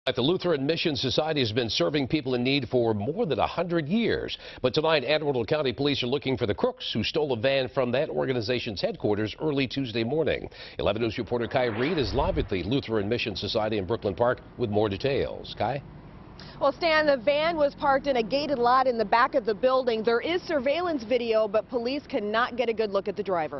The Lutheran Mission Society has been serving people in need for more than 100 years. But tonight, Arundel County police are looking for the crooks who stole a van from that organization's headquarters early Tuesday morning. 11 News reporter Kai Reed is live at the Lutheran Mission Society in Brooklyn Park with more details. Kai? Well, Stan, the van was parked in a gated lot in the back of the building. There is surveillance video, but police cannot get a good look at the driver.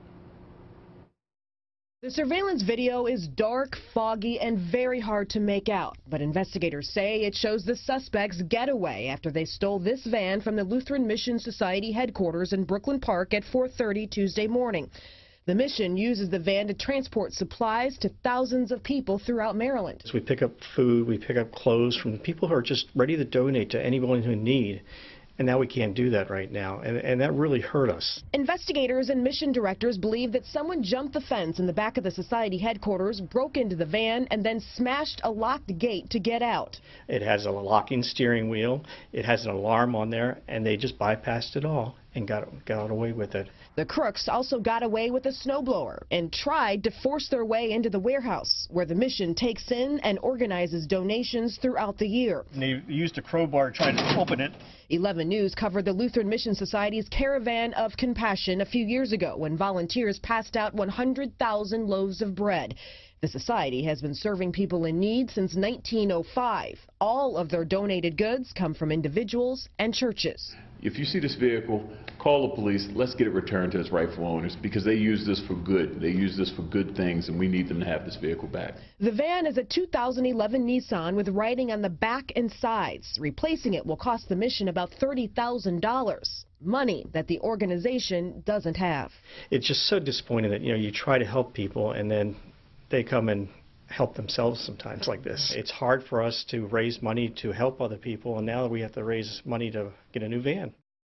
The surveillance video is dark, foggy, and very hard to make out. But investigators say it shows the suspect's getaway after they stole this van from the Lutheran Mission Society headquarters in Brooklyn Park at 4:30 Tuesday morning. The mission uses the van to transport supplies to thousands of people throughout Maryland. We pick up food, we pick up clothes from people who are just ready to donate to anyone who need. And now we can't do that right now, and that really hurt us. Investigators and mission directors believe that someone jumped the fence in the back of the society headquarters, broke into the van, and then smashed a locked gate to get out. It has a locking steering wheel, it has an alarm on there, and they just bypassed it all and got away with it. The crooks also got away with a snowblower and tried to force their way into the warehouse, where the mission takes in and organizes donations throughout the year. And they used a crowbar trying to open it. 11 News covered the Lutheran Mission Society's Caravan of Compassion a few years ago when volunteers passed out 100,000 loaves of bread. The society has been serving people in need since 1905. All of their donated goods come from individuals and churches. If you see this vehicle, call the police. Let's get it returned to its rightful owners because they use this for good. They use this for good things, and we need them to have this vehicle back. The van is a 2011 Nissan with writing on the back and sides. Replacing it will cost the mission about $30,000, money that the organization doesn't have. It's just so disappointing that, you try to help people and then they come and help themselves sometimes like this. It's hard for us to raise money to help other people, and now we have to raise money to get a new van.